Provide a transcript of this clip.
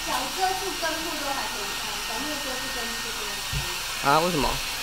小遮住根部都还可以穿，小那个遮住根部就不能穿。 啊？为什么？